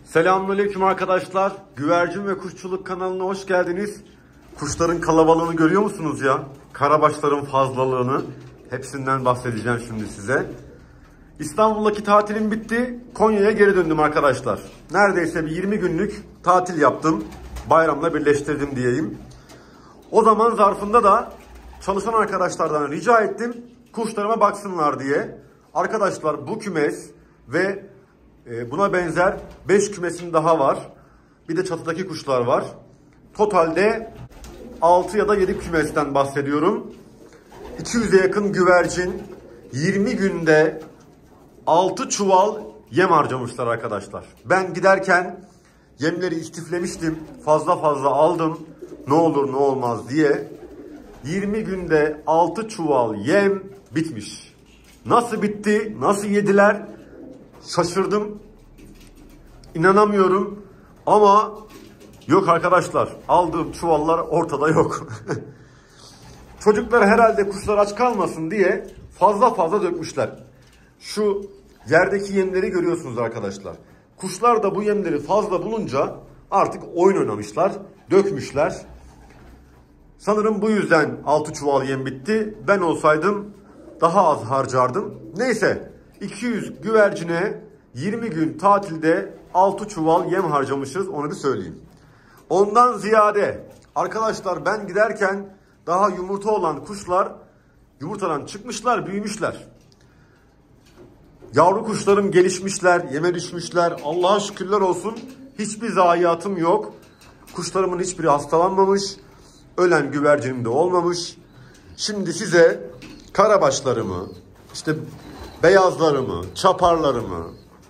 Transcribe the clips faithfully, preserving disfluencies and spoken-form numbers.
Selamünaleyküm arkadaşlar. Güvercin ve Kuşçuluk kanalına hoş geldiniz. Kuşların kalabalığını görüyor musunuz ya? Karabaşların fazlalığını. Hepsinden bahsedeceğim şimdi size. İstanbul'daki tatilim bitti. Konya'ya geri döndüm arkadaşlar. Neredeyse bir yirmi günlük tatil yaptım. Bayramla birleştirdim diyeyim. O zaman zarfında da çalışan arkadaşlardan rica ettim. Kuşlarıma baksınlar diye. Arkadaşlar bu kümes ve buna benzer beş kümesin daha var. Bir de çatıdaki kuşlar var. Totalde altı ya da yedi kümesten bahsediyorum. iki yüze yakın güvercin, yirmi günde altı çuval yem harcamışlar arkadaşlar. Ben giderken yemleri istiflemiştim. Fazla fazla aldım. Ne olur ne olmaz diye. yirmi günde altı çuval yem bitmiş. Nasıl bitti? Nasıl yediler? Şaşırdım. İnanamıyorum. Ama yok arkadaşlar. Aldığım çuvallar ortada yok. Çocuklar herhalde kuşlar aç kalmasın diye fazla fazla dökmüşler. Şu yerdeki yemleri görüyorsunuz arkadaşlar. Kuşlar da bu yemleri fazla bulunca artık oyun oynamışlar. Dökmüşler. Sanırım bu yüzden altı çuval yem bitti. Ben olsaydım daha az harcardım. Neyse. iki yüz güvercine yirmi gün tatilde altı çuval yem harcamışız, onu bir söyleyeyim. Ondan ziyade arkadaşlar ben giderken daha yumurta olan kuşlar yumurtadan çıkmışlar, büyümüşler. Yavru kuşlarım gelişmişler, yeme düşmüşler. Allah'a şükürler olsun hiçbir zayiatım yok. Kuşlarımın hiçbiri hastalanmamış. Ölen güvercinim de olmamış. Şimdi size karabaşlarımı, işte beyazlarımı, çaparlarımı,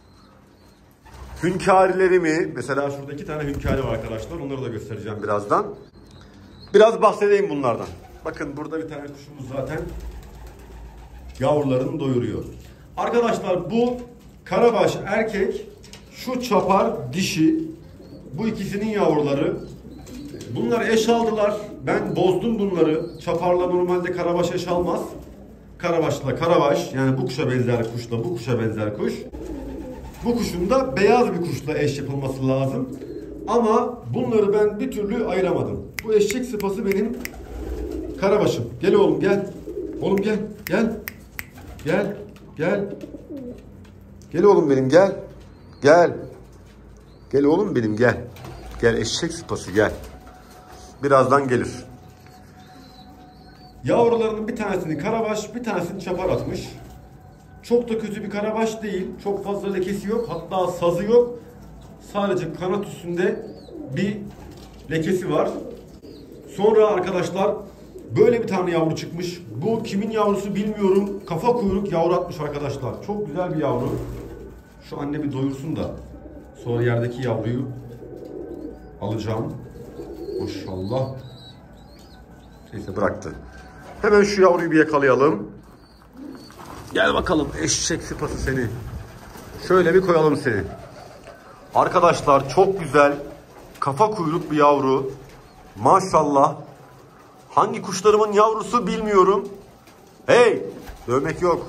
hünkârilerimi, mesela şurada iki tane hünkâri var arkadaşlar. Onları da göstereceğim birazdan. Biraz bahsedeyim bunlardan. Bakın burada bir tane kuşumuz zaten yavrularını doyuruyor. Arkadaşlar bu karabaş erkek, şu çapar dişi, bu ikisinin yavruları. Bunlar eş aldılar. Ben bozdum bunları. Çaparla normalde karabaş eş almaz. Karabaşla karabaş, yani bu kuşa benzer kuşla bu kuşa benzer kuş. Bu kuşun da beyaz bir kuşla eş yapılması lazım. Ama bunları ben bir türlü ayıramadım. Bu eşek sıpası benim karabaşım. Gel oğlum gel. Oğlum gel. Gel. Gel. Gel. Gel oğlum benim gel. Gel. Gel oğlum benim gel. Gel eşek sıpası gel. Birazdan gelir. Yavrularının bir tanesini karabaş, bir tanesini çapar atmış. Çok da kötü bir karabaş değil. Çok fazla lekesi yok. Hatta sazı yok. Sadece kanat üstünde bir lekesi var. Sonra arkadaşlar böyle bir tane yavru çıkmış. Bu kimin yavrusu bilmiyorum. Kafa kuyruk yavru atmış arkadaşlar. Çok güzel bir yavru. Şu anne bir doyursun da sonra yerdeki yavruyu alacağım. Maşallah. Neyse bıraktı. Hemen şu yavruyu bir yakalayalım. Gel bakalım eşek sıpası seni. Şöyle bir koyalım seni. Arkadaşlar çok güzel kafa kuyruk bir yavru. Maşallah. Hangi kuşlarımın yavrusu bilmiyorum. Hey, dövmek yok.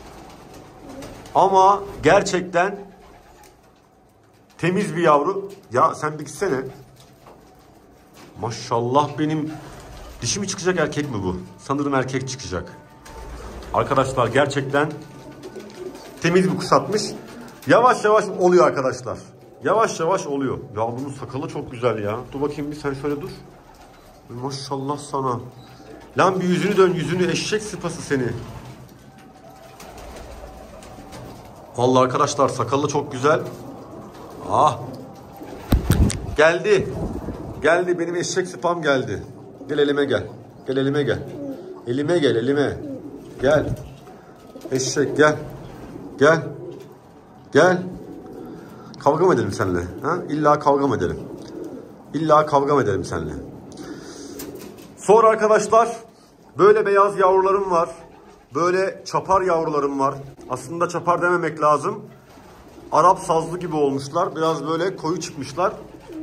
Ama gerçekten temiz bir yavru. Ya sen bir gitsene. Maşallah benim dişi mi çıkacak erkek mi bu? Sanırım erkek çıkacak. Arkadaşlar gerçekten temiz bir kuş atmış. Yavaş yavaş oluyor arkadaşlar. Yavaş yavaş oluyor. Ya bunun sakalı çok güzel ya. Dur bakayım bir sen şöyle dur. Maşallah sana. Lan bir yüzünü dön, yüzünü eşek sıpası seni. Vallahi arkadaşlar sakalı çok güzel. Ah. Geldi. Geldi benim eşek sıpam geldi. Gel elime gel. Gel elime gel. Elime gel elime. Gel. Eşek gel. Gel. Gel. Kavga mı edelim seninle? Ha? İlla kavga mı edelim? İlla kavga mı edelim seninle? Sonra arkadaşlar böyle beyaz yavrularım var. Böyle çapar yavrularım var. Aslında çapar dememek lazım. Arap sazlı gibi olmuşlar. Biraz böyle koyu çıkmışlar.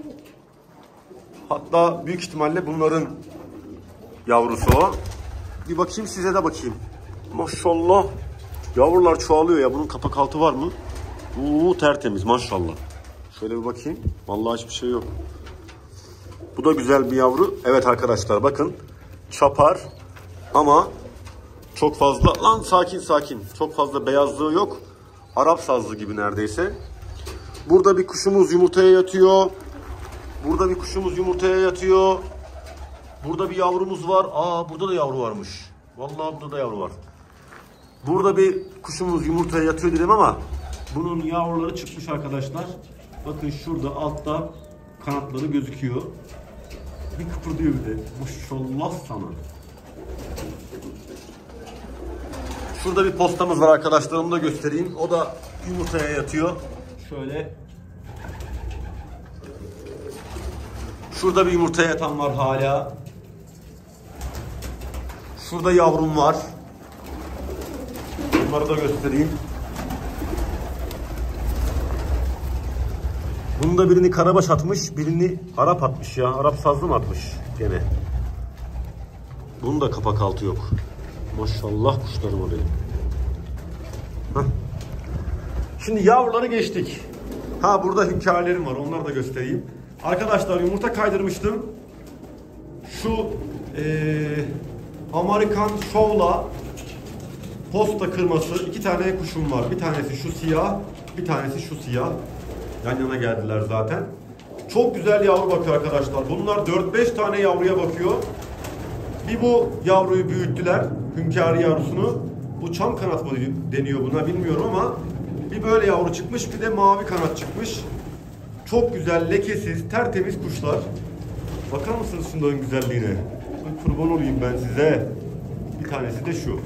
Hatta büyük ihtimalle bunların yavrusu o. Bir bakayım size de bakayım. Maşallah. Yavrular çoğalıyor ya. Bunun kapak altı var mı? Uuu tertemiz maşallah. Şöyle bir bakayım. Vallahi hiçbir şey yok. Bu da güzel bir yavru. Evet arkadaşlar bakın. Çapar ama çok fazla... Lan sakin sakin. Çok fazla beyazlığı yok. Arap sazlı gibi neredeyse. Burada bir kuşumuz yumurtaya yatıyor. Burada bir kuşumuz yumurtaya yatıyor. Burada bir yavrumuz var. Aa burada da yavru varmış. Vallahi burada da yavru var. Burada bir kuşumuz yumurtaya yatıyor dedim ama bunun yavruları çıkmış arkadaşlar. Bakın şurada altta kanatları gözüküyor. Bir kıpırdıyor bir de. Maşallah sana. Şurada bir postamız var arkadaşlar. Onu da göstereyim. O da yumurtaya yatıyor. Şöyle. Şurada bir yumurtaya yatan var hala. Şurada yavrum var. Bunları da göstereyim. Bunun da birini karabaş atmış, birini Arap atmış ya. Arap sazlı mı atmış gene? Bunun da kapak altı yok. Maşallah kuşlarım o benim. Heh. Şimdi yavruları geçtik. Ha burada hünkârlerim var. Onları da göstereyim. Arkadaşlar yumurta kaydırmıştım. Şu ee, Amerikan Show'la posta kırması iki tane kuşum var. Bir tanesi şu siyah, bir tanesi şu siyah. Yan yana geldiler zaten. Çok güzel yavru bakıyor arkadaşlar. Bunlar dört beş tane yavruya bakıyor. Bir bu yavruyu büyüttüler. Hünkârı yavrusunu. Bu çam kanat mı deniyor buna bilmiyorum ama bir böyle yavru çıkmış, bir de mavi kanat çıkmış. Çok güzel, lekesiz, tertemiz kuşlar. Bakar mısınız şunların güzelliğine? Kurban olayım ben size. Bir tanesi de şu.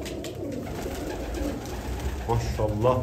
Maşallah.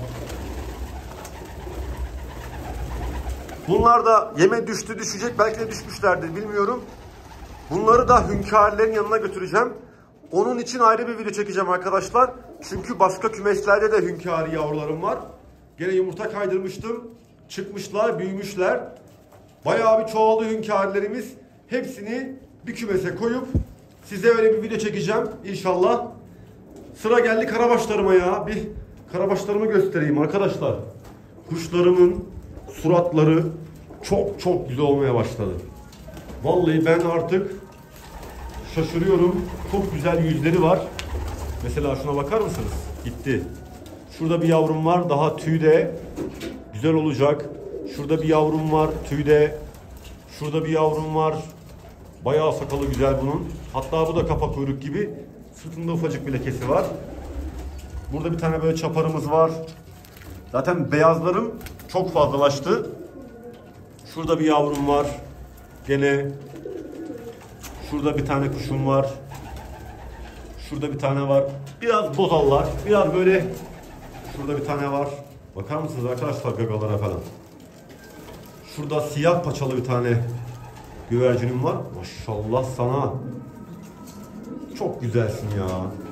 Bunlar da yeme düştü düşecek. Belki de düşmüşlerdir bilmiyorum. Bunları da hünkârlerin yanına götüreceğim. Onun için ayrı bir video çekeceğim arkadaşlar. Çünkü başka kümeslerde de hünkârı yavrularım var. Gene yumurta kaydırmıştım. Çıkmışlar, büyümüşler. Bayağı bir çoğaldı hünkârlerimiz. Hepsini bir kümese koyup size öyle bir video çekeceğim inşallah. Sıra geldi karabaşlarıma ya. Bir karabaşlarımı göstereyim arkadaşlar. Kuşlarımın suratları çok çok güzel olmaya başladı. Vallahi ben artık şaşırıyorum. Çok güzel yüzleri var. Mesela şuna bakar mısınız? Gitti. Şurada bir yavrum var. Daha tüyde. Güzel olacak. Şurada bir yavrum var. Tüyde. Şurada bir yavrum var. Bayağı sakalı güzel bunun. Hatta bu da kafa kuyruk gibi. Sırtında ufacık bir lekesi var. Burada bir tane böyle çaparımız var. Zaten beyazlarım çok fazlalaştı. Şurada bir yavrum var. Gene. Şurada bir tane kuşum var. Şurada bir tane var. Biraz bozallar. Biraz böyle. Şurada bir tane var. Bakar mısınız arkadaşlar gagalara falan. Şurada siyah paçalı bir tane güvercinim var. Maşallah sana. Çok güzelsin ya.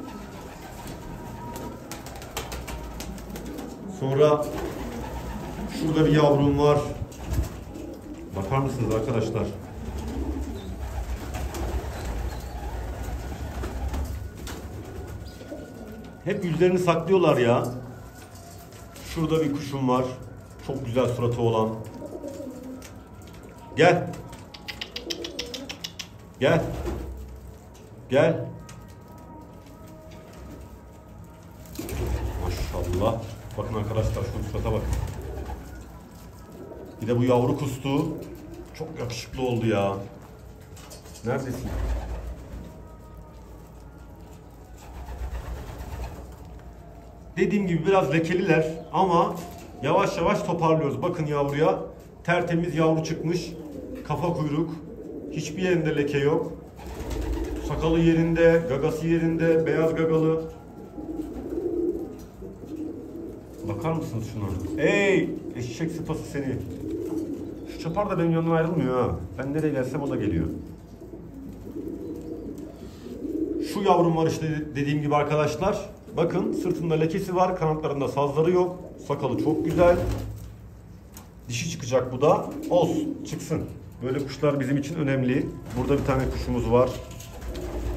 Sonra şurada bir yavrum var. Bakar mısınız arkadaşlar? Hep yüzlerini saklıyorlar ya. Şurada bir kuşum var. Çok güzel suratı olan. Gel. Gel. Gel. Maşallah. Bakın arkadaşlar şu surata bakın. Bir de bu yavru kustu. Çok yakışıklı oldu ya. Neredesin? Dediğim gibi biraz lekeliler ama yavaş yavaş toparlıyoruz. Bakın yavruya. Tertemiz yavru çıkmış. Kafa kuyruk. Hiçbir yerinde leke yok. Sakalı yerinde, gagası yerinde, beyaz gagalı. Bakar mısınız şuna? Ey eşek sıpası seni. Şu çapar da benim yanımdan ayrılmıyor ha. Ben nereye gelsem o da geliyor. Şu yavrum var işte dediğim gibi arkadaşlar. Bakın sırtında lekesi var. Kanatlarında sazları yok. Sakalı çok güzel. Dişi çıkacak bu da. Olsun çıksın. Böyle kuşlar bizim için önemli. Burada bir tane kuşumuz var.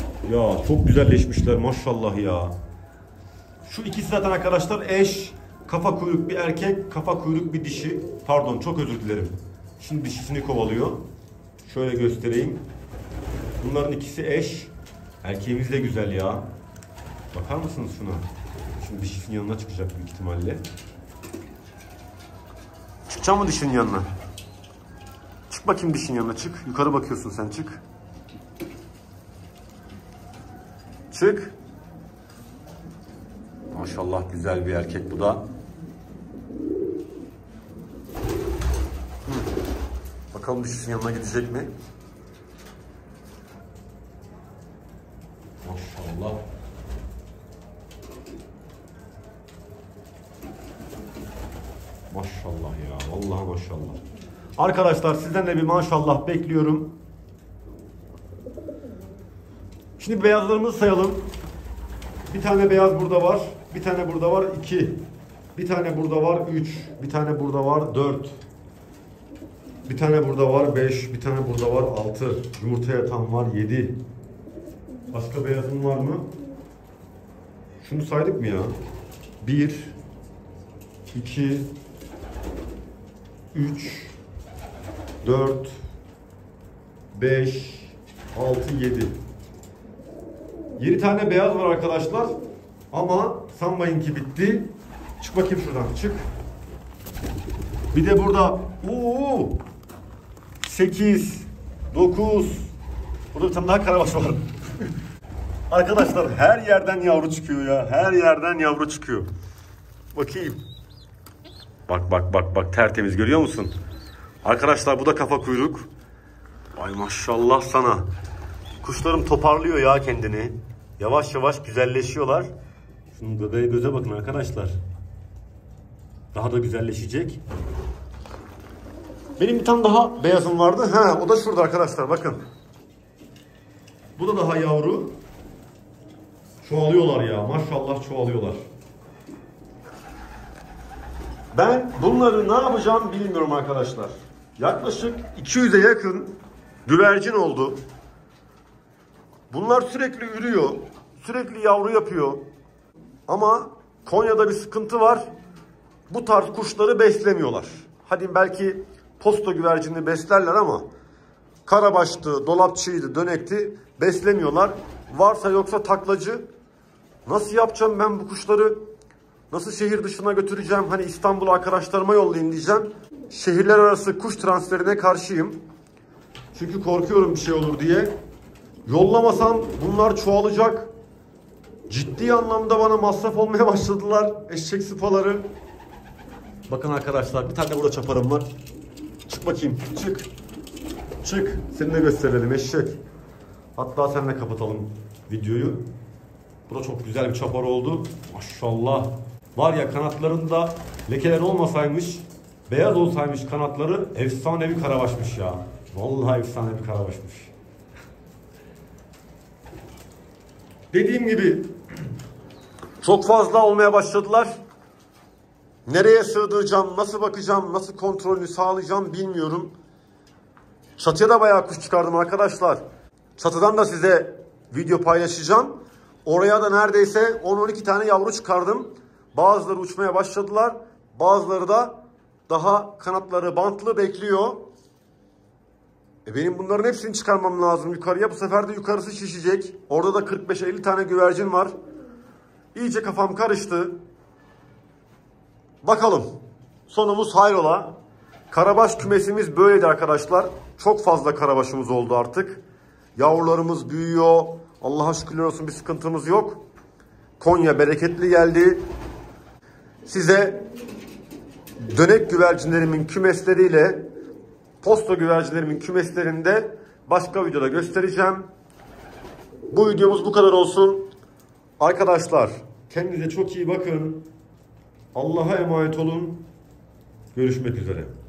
Ya çok güzelleşmişler maşallah ya. Şu ikisi zaten arkadaşlar eş. Kafa kuyruk bir erkek, kafa kuyruk bir dişi. Pardon, çok özür dilerim. Şimdi dişisini kovalıyor. Şöyle göstereyim. Bunların ikisi eş. Erkeğimiz de güzel ya. Bakar mısınız şuna? Şimdi dişisinin yanına çıkacak büyük ihtimalle. Çıkacak mı dişinin yanına? Çık bakayım dişinin yanına, çık. Yukarı bakıyorsun sen, çık. Çık. Maşallah güzel bir erkek bu da. Hı. Bakalım dişisinin yanına gidecek mi? Maşallah. Maşallah ya. Vallahi maşallah. Arkadaşlar sizden de bir maşallah bekliyorum. Şimdi beyazlarımızı sayalım. Bir tane beyaz burada var. Bir tane burada var. iki. Bir tane burada var. üç. Bir tane burada var. dört. Bir tane burada var. beş. Bir tane burada var. altı. Yumurta yatan var. yedi. Başka beyazın var mı? Şunu saydık mı ya? bir. iki. üç. dört. beş. altı. yedi. yedi tane beyaz var arkadaşlar. Ama sanmayın ki bitti. Çık bakayım şuradan, çık. Bir de burada oo, sekiz, dokuz. Burada bir tane daha karabaş var. Arkadaşlar her yerden yavru çıkıyor ya. Her yerden yavru çıkıyor. Bakayım. Bak bak bak bak, tertemiz, görüyor musun? Arkadaşlar bu da kafa kuyruk. Ay maşallah sana. Kuşlarım toparlıyor ya kendini. Yavaş yavaş güzelleşiyorlar. Şunun göbeğe göze bakın arkadaşlar. Daha da güzelleşecek. Benim bir tane daha beyazım vardı. Ha, o da şurada arkadaşlar, bakın. Bu da daha yavru. Çoğalıyorlar ya. Maşallah çoğalıyorlar. Ben bunları ne yapacağım bilmiyorum arkadaşlar. Yaklaşık iki yüze yakın güvercin oldu. Bunlar sürekli ürüyor. Sürekli yavru yapıyor. Ama Konya'da bir sıkıntı var. Bu tarz kuşları beslemiyorlar. Hadi belki posta güvercinini beslerler ama karabaştı, dolapçıydı, dönekti beslemiyorlar. Varsa yoksa taklacı. Nasıl yapacağım ben bu kuşları? Nasıl şehir dışına götüreceğim? Hani İstanbul'a arkadaşlarıma yollayayım diyeceğim. Şehirler arası kuş transferine karşıyım. Çünkü korkuyorum bir şey olur diye. Yollamasam bunlar çoğalacak. Ciddi anlamda bana masraf olmaya başladılar. Eşek sıpaları. Bakın arkadaşlar, bir tane burada çaparım var. Çık bakayım, çık. Çık. Seni de gösterelim eşek. Hatta seninle kapatalım videoyu. Bu da çok güzel bir çapar oldu. Maşallah. Var ya, kanatlarında lekeler olmasaymış, beyaz olsaymış kanatları, efsane bir karabaşmış ya. Vallahi efsane bir karabaşmış. Dediğim gibi çok fazla olmaya başladılar. Nereye sığdıracağım, nasıl bakacağım, nasıl kontrolünü sağlayacağım bilmiyorum. Çatıya da bayağı kuş çıkardım arkadaşlar. Çatıdan da size video paylaşacağım. Oraya da neredeyse on on iki tane yavru çıkardım. Bazıları uçmaya başladılar. Bazıları da daha kanatları bantlı bekliyor. E benim bunların hepsini çıkarmam lazım yukarıya. Bu sefer de yukarısı şişecek. Orada da kırk beş elli tane güvercin var. İyice kafam karıştı. Bakalım. Sonumuz hayrola. Karabaş kümesimiz böyleydi arkadaşlar. Çok fazla karabaşımız oldu artık. Yavrularımız büyüyor. Allah'a şükürler olsun, bir sıkıntımız yok. Konya bereketli geldi. Size dönek güvercinlerimin kümesleriyle posta güvercinlerimin kümeslerinde başka videoda göstereceğim. Bu videomuz bu kadar olsun. Arkadaşlar kendinize çok iyi bakın. Allah'a emanet olun. Görüşmek üzere.